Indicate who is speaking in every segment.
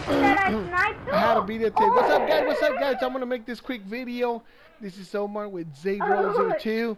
Speaker 1: That I sniped.
Speaker 2: I had a videotape. What's up, guys? What's up, guys? I'm gonna make this quick video. This is Omar with Zadro02.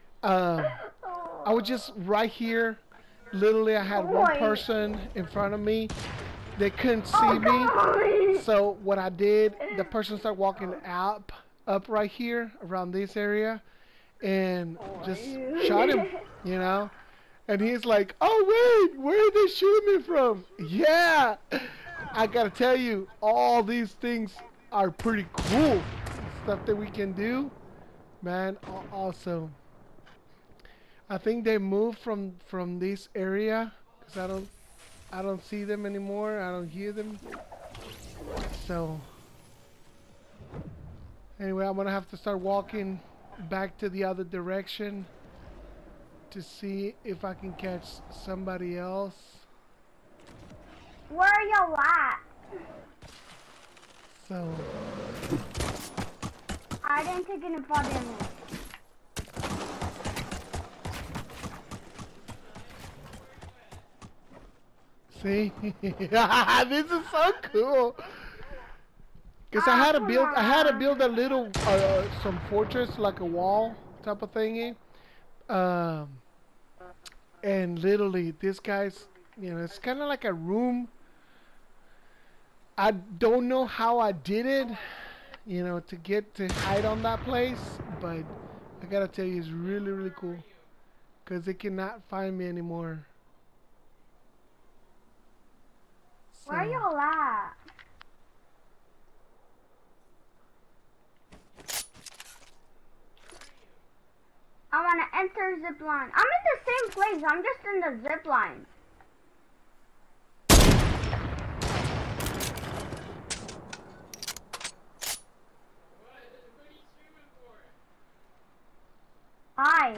Speaker 2: I was just right here. Literally, I had one person in front of me. They couldn't see me. So what I did, the person started walking up right here around this area, and just shot him. You know. And he's like, "Oh wait, where are they shooting me from?" Yeah. I gotta tell you, all these things are pretty cool. Stuff that we can do, man. Awesome. I think they moved from this area because I don't see them anymore. I don't hear them. So anyway, I'm gonna have to start walking back to the other direction to see if I can catch somebody else.
Speaker 1: Where are y'all at?
Speaker 2: So
Speaker 1: I didn't take any fall damage.
Speaker 2: See, this is so cool. Cause I had to build a little some fortress, like a wall type of thingy. And literally, this guy's, you know, it's kind of like a room. I don't know how I did it, you know, to get to hide on that place, but I gotta tell you, it's really, really cool. Cause they cannot find me anymore. So.
Speaker 1: Where are y'all at? I wanna enter zip line. I'm in the same place. I'm just in the zip line. Hi.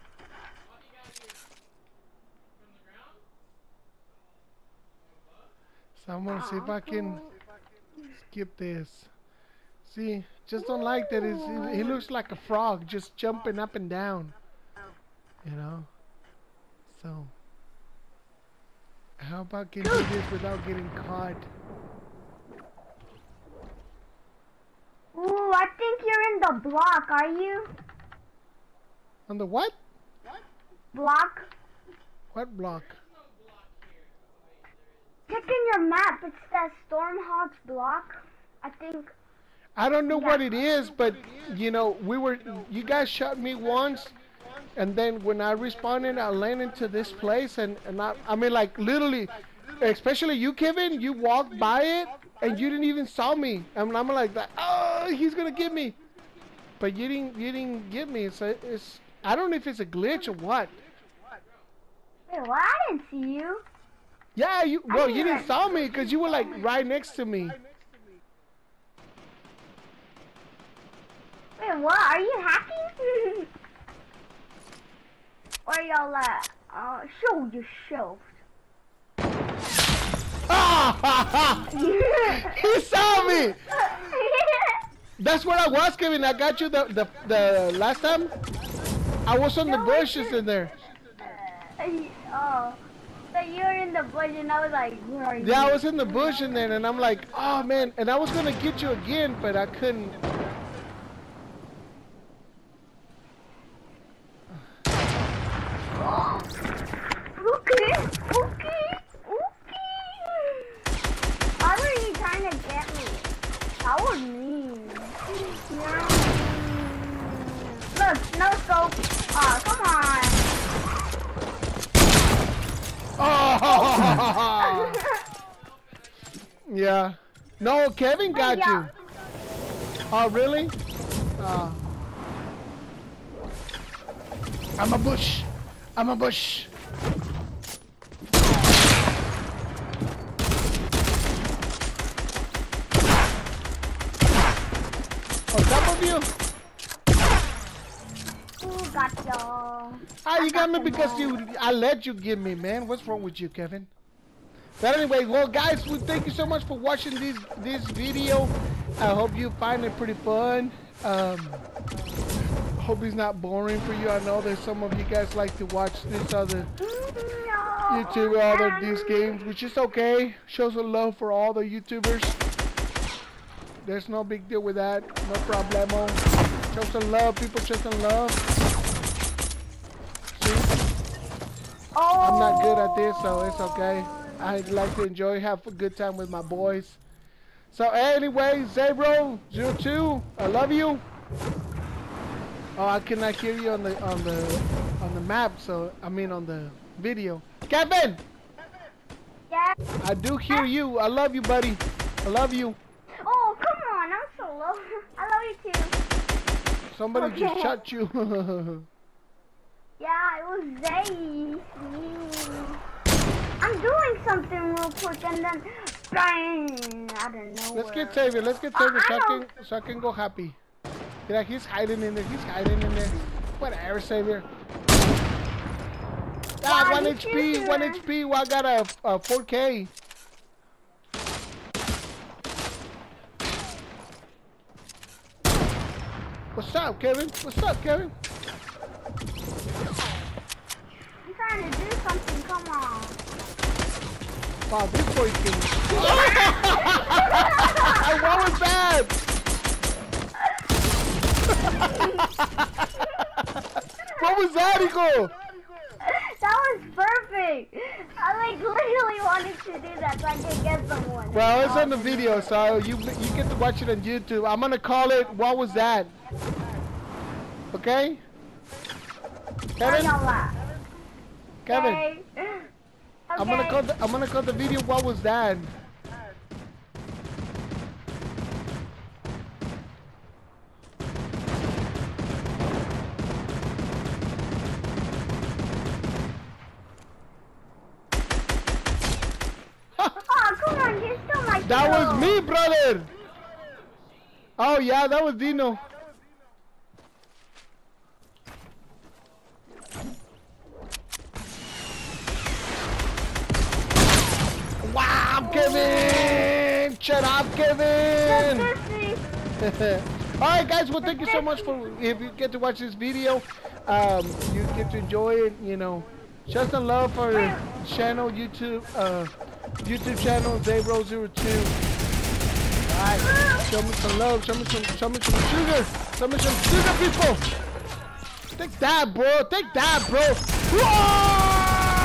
Speaker 2: So I'm gonna see if I can skip this. See, just don't like that. He looks like a frog, just jumping up and down. You know. So how about can do this without getting caught?
Speaker 1: Ooh, I think you're in the block. Are you?
Speaker 2: On the what?
Speaker 1: Block.
Speaker 2: What block?
Speaker 1: Check in your map. It's that Stormhawk's block. I think.
Speaker 2: I don't know what it is, but you know, you guys shot me once, and then when I respawned, I landed into this place, and I mean, like literally, especially you, Kevin, you walked by it, and you didn't even saw me, and I'm like that. Oh, he's gonna get me, but you didn't get me. So it's, I don't know if it's a glitch or what.
Speaker 1: Wait, what? I didn't see you.
Speaker 2: Yeah, you didn't saw me because you were like right next to me.
Speaker 1: Wait, what? Are you hacking? Where y'all at? Show yourself.
Speaker 2: Ah! He saw me. That's what I was, Kevin. I got you the last time. I was on the bushes in there.
Speaker 1: Oh, so you were in the bush, and I was like, where are you?
Speaker 2: Yeah, I was in the bush in there, and I'm like, oh man, and I was gonna get you again, but I couldn't.
Speaker 1: Okay. Why were you trying to get me? That was mean. Yeah. Look, no scope. Oh, come on.
Speaker 2: Oh! Yeah. No, Kevin got you. Oh, really? I'm a bush. I'm a bush. On top of you?
Speaker 1: Ooh, got y'all.
Speaker 2: Ah, you got me because I let you get me, man. What's wrong with you, Kevin? But anyway, well, guys, thank you so much for watching this video. I hope you find it pretty fun. hope it's not boring for you. I know that some of you guys like to watch this other YouTube, other these games, which is okay. Shows a love for all the YouTubers. There's no big deal with that. No problemo. Show some love. People show some love. See? I'm not good at this, so it's okay. I like to enjoy, have a good time with my boys. So anyway, Zabro02, I love you. Oh, I cannot hear you on the map. So I mean on the video. Kevin.
Speaker 1: Yeah.
Speaker 2: I do hear you. I love you, buddy. I love you.
Speaker 1: Oh, come on. I'm so low. I love you too.
Speaker 2: Somebody just shot you.
Speaker 1: Yeah, it was Zay. I'm doing something real quick and then bang out of nowhere.
Speaker 2: Let's get Xavier. Let's get Xavier so I can go happy. Yeah, he's hiding in there. He's hiding in there. Whatever, Xavier. Ah, 1 HP. 1 HP. Well, I got a 4K. What's up, Kevin? What's up, Kevin?
Speaker 1: I'm trying to do something. Come on.
Speaker 2: Wow, this boy can. What was that? What was that, Eagle?
Speaker 1: That was perfect. I like literally wanted to do that so I could get someone.
Speaker 2: Well, it's on the video, so you get to watch it on YouTube. I'm gonna call it "What Was That?" Okay? Kevin? Kevin?
Speaker 1: Okay.
Speaker 2: I'm gonna call the video "What Was That?"
Speaker 1: Oh, come on, you stole my kill.
Speaker 2: That was me, brother. Oh yeah, that was Dino. Wow, Kevin! Shut up, Kevin! Alright guys, well thank you so much for, if you get to watch this video, you get to enjoy it, you know. Show some love for your channel, YouTube channel, Zabro02. Alright, show me some love, show me some sugar, show me some sugar, people! Take that, bro, take that, bro! Whoa!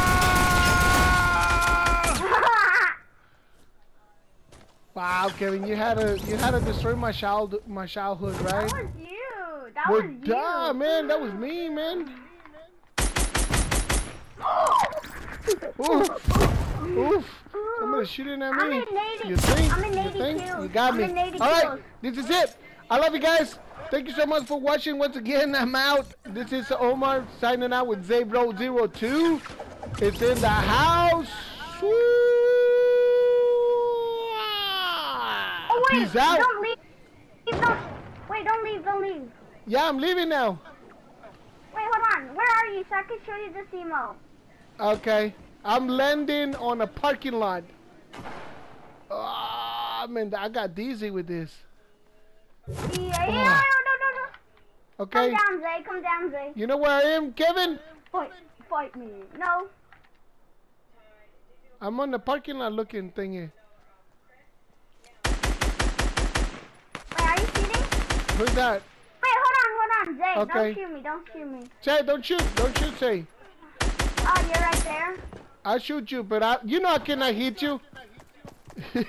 Speaker 2: Wow, Kevin, you had to destroy my childhood, right?
Speaker 1: That was you. That was you.
Speaker 2: Duh, man, that was me, man. Oof, oof. Somebody's shooting at me.
Speaker 1: I'm in Navy.
Speaker 2: You think?
Speaker 1: I'm in Navy
Speaker 2: You think?
Speaker 1: too.
Speaker 2: You got me.
Speaker 1: I'm in Navy
Speaker 2: All right,
Speaker 1: too.
Speaker 2: this is it. I love you guys. Thank you so much for watching. Once again, I'm out. This is Omar signing out with Zabro02. It's in the house. Woo!
Speaker 1: Oh, wait,
Speaker 2: Peace out.
Speaker 1: don't leave. Wait, don't leave, don't leave.
Speaker 2: Yeah, I'm leaving now.
Speaker 1: Wait, hold on. Where are you so I can show you this emo?
Speaker 2: Okay. I'm landing on a parking lot. Ah, man, I got dizzy with this.
Speaker 1: Yeah, no.
Speaker 2: Okay.
Speaker 1: Come down, Zay.
Speaker 2: You know where I am, Kevin?
Speaker 1: Fight me. No.
Speaker 2: I'm on the parking lot looking thingy.
Speaker 1: Wait, are you shooting?
Speaker 2: Who's that?
Speaker 1: Wait, hold on, Zay.
Speaker 2: Okay.
Speaker 1: Don't shoot me.
Speaker 2: Say, don't shoot, say.
Speaker 1: Oh, you're right there.
Speaker 2: I'll shoot you, but you know I cannot hit you.
Speaker 1: Look.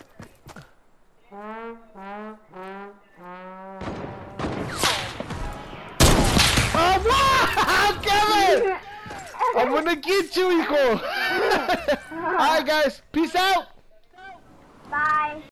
Speaker 2: Oh, wow! Kevin! I'm gonna get you, hijo. Alright, guys. Peace out.
Speaker 1: Bye.